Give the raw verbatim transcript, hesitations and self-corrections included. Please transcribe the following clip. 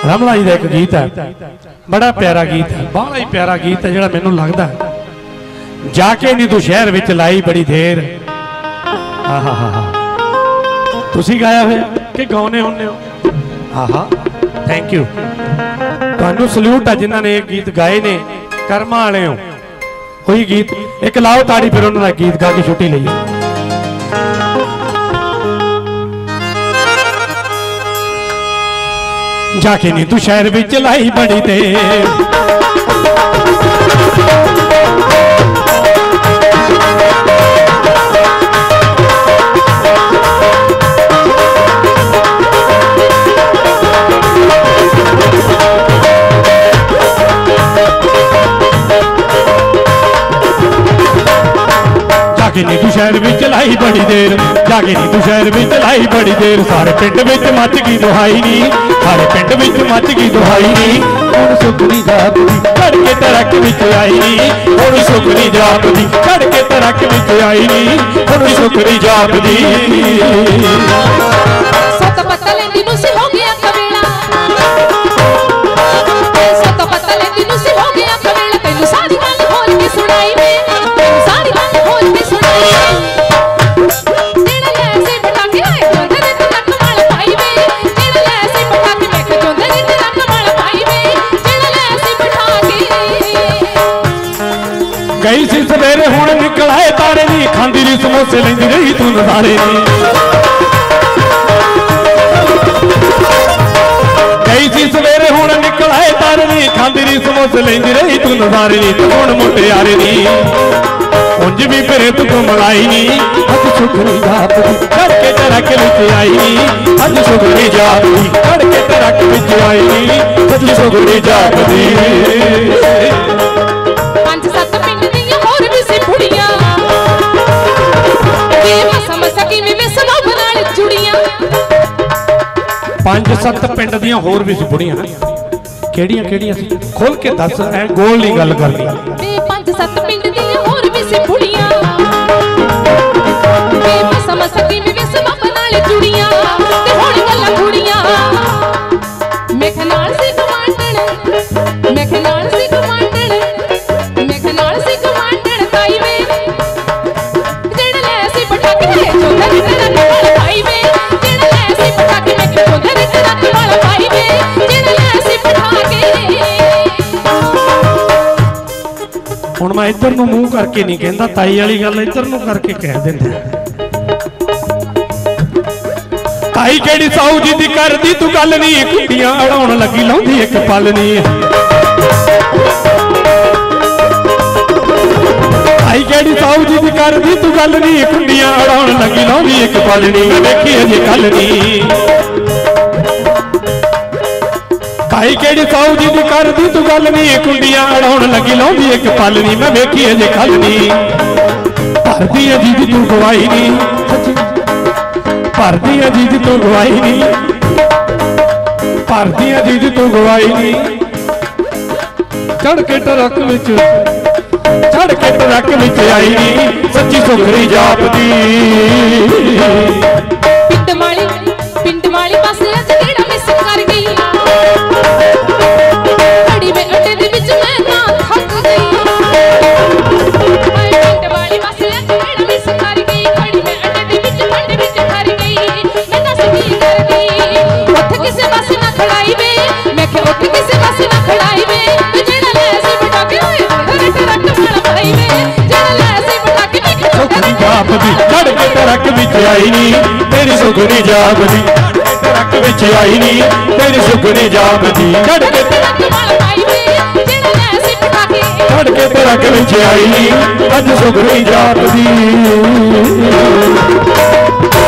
रमला जी का एक गीत है, बड़ा प्यारा गीत है, बड़ा ही प्यारा गीत है, जो मैनू लगता है जाके नहीं तू शहर विच लाई बड़ी देर। हाँ हाँ हाँ हाँ तुसी गाया हुआ कि गाने होने हो? हाँ हाँ थैंक यू, तुहानू सल्यूट है जिन्होंने ये गीत गाए ने, कर्मा वाले हो। वही गीत एक लाओ ताड़ी, फिर उन्होंने गीत गा के छुट्टी ली। जाके नहीं तू शहर विच लाई बड़ी देर, जाके नहीं तू शहर विच लाई बड़ी देर, जाके नहीं तू शहर विच लाई बड़ी देर। सारे पिंड विच मच गई दुहाई नी, सारे पिंड विच मच गई दुहाई नी। हुण सुखनी जापदी चढ़ के ट्रक विच आई नी, हुण सुखनी जापदी चढ़ के ट्रक विच आई नी, हुण सुखनी जापदी। सत पता लेंदी नूं सी हो गया कवेला, सत पता लेंदी नूं सी हो गया कवेला। तैनू सारी गल खोल के सुनाई वे, तैनू सारी गल खोल के सुनाई वे। जेड़ा ले से पटाके आए जोंदे ने तक माल पाई वे, जेड़ा ले से पटाके मैं के जोंदे ने तक माल पाई वे, जेड़ा ले से पटाके। गई सी सवेरे हुण निकल आए तारे नी, खांदी री समोसे लैंदी रही तू नज़ारे नी। गई सी सवेरे हुण निकल आए तारे नी, खांदी री समोसे लैंदी रही तू नज़ारे नी। तू हुण मुटियारे नी उंज भी फिरे तू मलाई नी, अज सुखनी जापदी चढ़ के ट्रक विच आई नी, अज सुखनी जापदी चढ़ के ट्रक विच आई नी, अज सुखनी जापदी। पंज सत्त पिंड दियां होर भी सी कुड़ियां, वे मसा मसा किवें वे सनोब नाल जुड़ियां। पंज सत्त पिंड दियां होर भी सी बुढ़ियां, केड़ियां केड़ियां सी खोल के दस, ऐ गोल नहीं गल करनी। वे पंज सत्त पिंड दियां होर भी सी कुड़ियां, वे मसा मसा किवें वे सनोब नाल जुड़ियां। ते हुण गल्लां कुड़ियां मेख नाल सी कमांडण, मेख नाल सी कमांडण, मेख नाल सी कमांडण ताई वे। जेड़ा ले सी पटाके है जोंदे ने ट्रक वाल पाई वे, जेड़ा ले सी पटाके मैं के जोंदे ने ट्रक वाल पाई वे, जेड़ा ले सी पटाके। हुण मैं इधर नूं मूंह करके नहीं कहंदा, ताई वाली गल इधर नूं करके कह दिंदा। ताई केड़ी साऊ जी दी करदी तू गल नहीं, कुड़ियां अड़ाउण लगी लाउंदी एक पल नहीं। ताई केड़ी साऊ जी दी करदी तू गल नहीं, कुड़ियां अड़ाउण लगी लाउंदी एक पल नहीं। देखी अजे कल नहीं, ताई केड़ी साऊ जी दी करदी तू गल नहीं, कुड़ियां अड़ाउण लगी लाउंदी एक पल नहीं। मैं वेखी अजे कल नहीं, भरदी अजी दी तू गवाई नहीं, भरदी अजी दी तू गवाई नहीं, भरदी अजी दी तू गवाई नहीं। चढ़ के ट्रक विच चढ़ के ट्रक विच आई नी, सच्ची सुखरी जापदी। पिंड वाली पिंड वाली बस अज केड़ा मिस कर गई, घड़ी में अड्डे दे विच मैं ना थक गई। हाय पिंड वाली बस अज केड़ा मिस कर गई, घड़ी में अड्डे दे विच अड्डे विच ठर गई। मैं दस की कर गई उठ किसे बस ना खड़ाई वे, मैं के उठ किसे बस ना खड़ाई वे। जेड़ा ले सी पटाके होए घर ट्रक वाल पाई वे, जेड़ा ले सी पटाके मैं के सुखनी जापदी चढ़ के ट्रक विच आई नी, तेरी सुखनी जापदी ट्रक विच आई नी, तेरी सुखनी जापदी चढ़ के ट्रक वाल पाई वे, जेड़ा ले सी पटाके चढ़ के ट्रक विच आई नी, अज सुखनी जापदी।